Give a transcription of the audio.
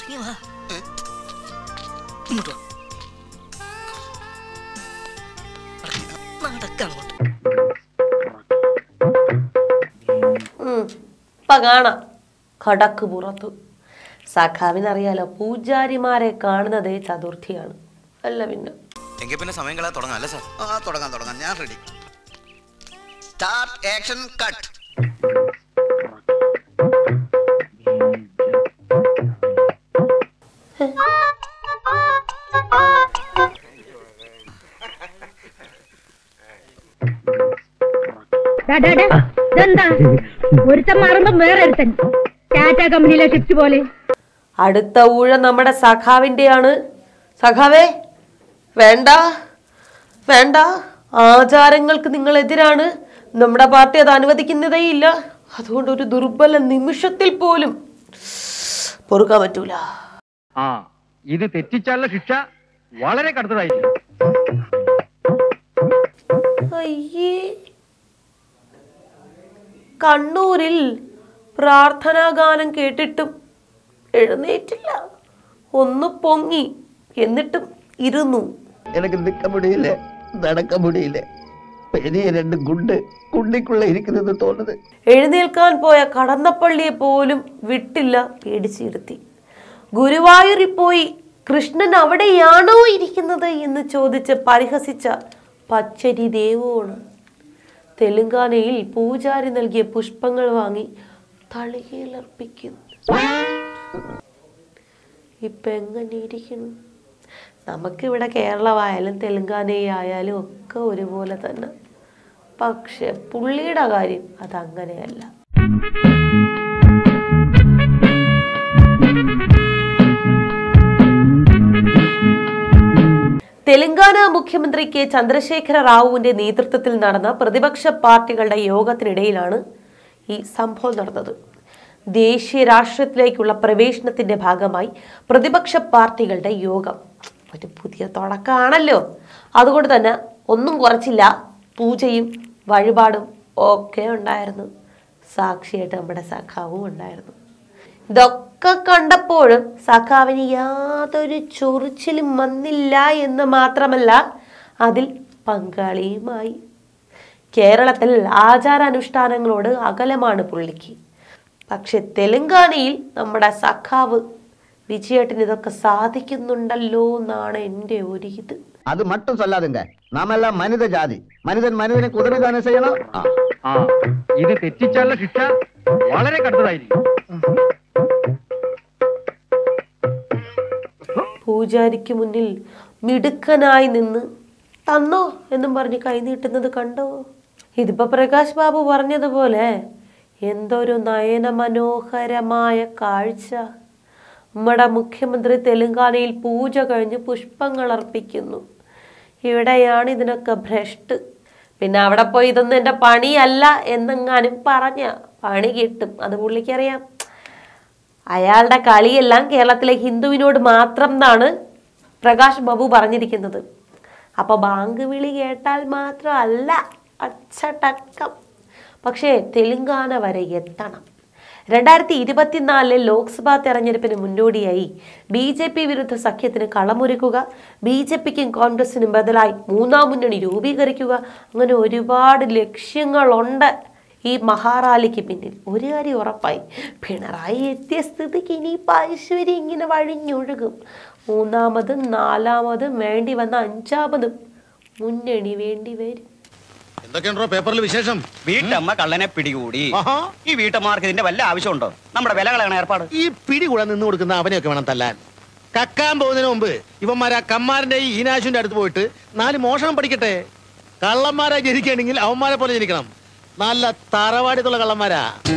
കാണാം കടക്ക് പുറത്തു. സഖാവിനറിയാലോ പൂജാരിമാരെ കാണുന്നതേ ചതുർത്ഥിയാണ്. അല്ല പിന്നെ എങ്കിൽ പിന്നെ സമയം കളയാൻ തുടങ്ങാം അല്ലേ സാർ? തുടങ്ങാം ഞാൻ റെഡി. Start action cut. ഒരുത്തൻ മാറുമ്പം വേറൊരുത്തൻ ടാറ്റ കമ്പനിയിലെ ഷിഫ്റ്റ് പോലെ. അടുത്ത ഊഴം നമ്മുടെ സഖാവിന്റെയാണ്. സഖാവേ വേണ്ട വേണ്ട, ആചാരങ്ങൾക്ക് നിങ്ങൾ എതിരാണ്. നമ്മുടെ പാർട്ടി അത് അനുവദിക്കുന്നതേയില്ല. അതുകൊണ്ട് ഒരു ദുർബല നിമിഷത്തിൽ പോലും പൊറുക്കാൻ പറ്റൂല. ഇത് തെറ്റിച്ചാലുള്ള ശിക്ഷ വളരെ കടുത്തതായിരിക്കും. അയ്യേ, കണ്ണൂരിൽ പ്രാർത്ഥനാ ഗാനം കേട്ടിട്ടും എഴുന്നേറ്റില്ല. ഒന്ന് പൊങ്ങി, എന്നിട്ടും ഇരുന്നു. എനിക്ക് നിൽക്കാൻ മുടിയില്ല, നടക്കാൻ മുടിയില്ല. പെരിയ രണ്ട് കുണ്ടിക്കുള്ള ഇരിക്കുന്നത് തോന്നുന്നത്. എഴുന്നേൽക്കാൻ പോയ കടന്നപ്പള്ളിയെ പോലും വിട്ടില്ല, പേടിച്ചിരുത്തി. ഗുരുവായൂരിൽ പോയി കൃഷ്ണൻ അവിടെയാണോ ഇരിക്കുന്നത് എന്ന് ചോദിച്ച് പരിഹസിച്ച പച്ചരി ദേവോണ്. തെലുങ്കാനയിൽ പൂജാരി നൽകിയ പുഷ്പങ്ങൾ വാങ്ങി തളികയിലർപ്പിക്കുന്നു. ഇപ്പൊ എങ്ങനെ ഇരിക്കുന്നു? നമുക്കിവിടെ കേരളമായാലും തെലുങ്കാനയായാലും ഒക്കെ ഒരുപോലെ തന്നെ. പക്ഷെ പുള്ളിയുടെ കാര്യം അതങ്ങനെയല്ല. തെലങ്കാന മുഖ്യമന്ത്രി കെ ചന്ദ്രശേഖര റാവുവിന്റെ നേതൃത്വത്തിൽ നടന്ന പ്രതിപക്ഷ പാർട്ടികളുടെ യോഗത്തിനിടയിലാണ് ഈ സംഭവം നടന്നത്. ദേശീയ രാഷ്ട്രീയത്തിലേക്കുള്ള പ്രവേശനത്തിന്റെ ഭാഗമായി പ്രതിപക്ഷ പാർട്ടികളുടെ യോഗം ഒരു പുതിയ തുടക്കമാണല്ലോ. അതുകൊണ്ട് തന്നെ ഒന്നും കുറച്ചില്ല, പൂജയും വഴിപാടും ഒക്കെ ഉണ്ടായിരുന്നു. സാക്ഷിയായിട്ട് നമ്മുടെ സഖാവും ഉണ്ടായിരുന്നു. ഇതൊക്കെ കണ്ടപ്പോഴും സഖാവിന് യാതൊരു ചൊറിച്ചിലും വന്നില്ല എന്ന് മാത്രമല്ല, അതിൽ പങ്കാളിയുമായി. കേരളത്തിൽ ആചാരാനുഷ്ഠാനങ്ങളോട് അകലമാണ് പുള്ളിക്ക്. പക്ഷെ തെലങ്കാനയിൽ നമ്മുടെ സഖാവ് വിജയേട്ടന് ഇതൊക്കെ സാധിക്കുന്നുണ്ടല്ലോ എന്നാണ് എൻ്റെ ഒരു ഇത്. അത് മട്ടും സല്ലാതുങ്ക, നാമെല്ലാം മനിത ജാതി. മനിതനെ കുതിരദാനം ചെയ്യണം. ഇത് തെറ്റിച്ചാലുള്ള ശിക്ഷ വളരെ കടുത്തതായിരിക്കും. പൂജാരിക്ക് മുന്നിൽ മിടുക്കനായി നിന്ന് തന്നോ എന്നും പറഞ്ഞ് കൈനീട്ടുന്നത് കണ്ടോ? ഇതിപ്പോ പ്രകാശ് ബാബു പറഞ്ഞതുപോലെ എന്തൊരു നയന മനോഹരമായ കാഴ്ച. നമ്മുടെ മുഖ്യമന്ത്രി തെലങ്കാനയിൽ പൂജ കഴിഞ്ഞ് പുഷ്പങ്ങൾ അർപ്പിക്കുന്നു. ഇവിടെയാണ് ഇതിനൊക്കെ ഭ്രഷ്ട്. പിന്നെ അവിടെ പോയി ഇതൊന്നും എൻ്റെ പണിയല്ല എന്നെങ്ങാനും പറഞ്ഞ പണി കിട്ടും. അത് പുള്ളിക്കറിയാം. അയാളുടെ കളിയെല്ലാം കേരളത്തിലെ ഹിന്ദുവിനോട് മാത്രം എന്നാണ് പ്രകാശ് ബാബു പറഞ്ഞിരിക്കുന്നത്. അപ്പോൾ ബാങ്ക് വിളി കേട്ടാൽ മാത്രമല്ല അച്ചടക്കം. പക്ഷേ തെലങ്കാന വരെ എത്തണം. 2024 ലോക്സഭാ തെരഞ്ഞെടുപ്പിന് മുന്നോടിയായി BJP വിരുദ്ധ സഖ്യത്തിന് കളമൊരുക്കുക, BJPക്കും കോൺഗ്രസിനും ബദലായി മൂന്നാം മുന്നണി രൂപീകരിക്കുക, അങ്ങനെ ഒരുപാട് ലക്ഷ്യങ്ങളുണ്ട് ഈ മഹാറാലിക്ക് പിന്നിൽ. ഒരു കാര്യം ഉറപ്പായി, പിണറായി എത്തിയ സ്ഥിതിക്ക് ഇനി ഐശ്വര്യം ഇങ്ങനെ വഴിഞ്ഞൊഴുകും. മൂന്നാമതും നാലാമതും വേണ്ടി വന്ന അഞ്ചാമതും മുന്നണി വേണ്ടി വരും. എന്തൊക്കെയുണ്ടോ പേപ്പറിൽ വിശേഷം? വീട്ടമ്മ കള്ളനെ പിടികൂടി. ഈ വീട്ടമ്മമാർക്ക് ഇതിന്റെ വല്ല ആവശ്യമുണ്ടോ? നമ്മുടെ വിലകളാണ് ഏർപ്പാട്. ഈ പിടികൂടാൻ നിന്ന് കൊടുക്കുന്ന അവനെയൊക്കെ വേണം തല്ലാൻ. കക്കാൻ പോകുന്നതിന് മുമ്പ് ഇവന്മാരാ കമ്മാരന്റെ ഈ ഈനാശുവിന്റെ അടുത്ത് പോയിട്ട് 4 മോഷണം പഠിക്കട്ടെ. കള്ളന്മാരാ ജനിക്കുകയാണെങ്കിൽ അവന്മാരെ പോലെ ജനിക്കണം. നല്ല തറവാടിത്തുള്ള കള്ളന്മാരാ.